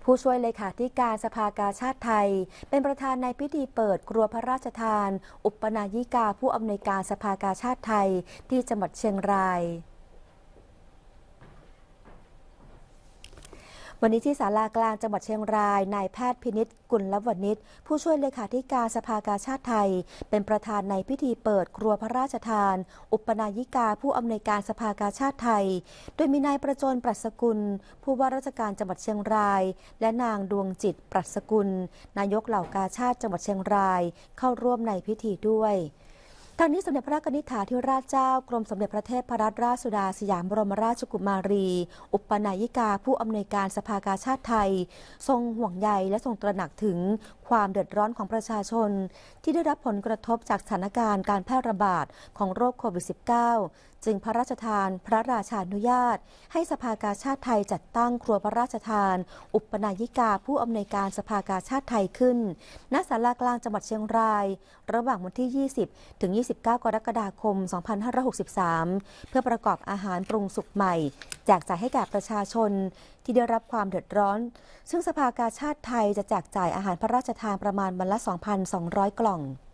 ผู้ช่วยเลขาธิการสภากาชาดไทยเป็นประธานในพิธีเปิดครัวพระราชทานอุปนายิกาผู้อำนวยการสภากาชาดไทยที่จังหวัดเชียงรายวันนี้ที่ศาลากลางจังหวัดเชียงรายนายแพทย์พินิจกุลวณิชผู้ช่วยเลขาธิการสภากาชาดไทยเป็นประธานในพิธีเปิดครัวพระราชทานอุปนายิกาผู้อำนวยการสภากาชาดไทยโดยมีนายประจนปรัชกุลผู้ว่าราชการจังหวัดเชียงรายและนางดวงจิตปรัชกุลนายกเหล่ากาชาดจังหวัดเชียงรายเข้าร่วมในพิธีด้วยทางนี้สมเด็จพระนิธิธิราชเจ้ากรมสมเด็จพระเทพรัตนราชสุดาสยามบรมราชกุมารีอุปนายิกาผู้อำนวยการสภากาชาดไทยทรงห่วงใยและทรงตระหนักถึงความเดือดร้อนของประชาชนที่ได้รับผลกระทบจากสถานการณ์การแพร่ระบาดของโรคโควิด -19 จึงพระราชทานพระราชานุญาตให้สภากาชาดไทยจัดตั้งครัวพระราชทานอุปนายิกาผู้อำนวยการสภากาชาดไทยขึ้นณศาลากลางจังหวัดเชียงรายระหว่างวันที่ 20 ถึง 29 กรกฎาคม 2563 เพื่อประกอบอาหารปรุงสุกใหม่แจกจ่ายให้แก่ประชาชนที่ได้รับความเดือดร้อนซึ่งสภากาชาดไทยจะแจกจ่ายอาหารพระราชทานประมาณวันละ 2,200 กล่อง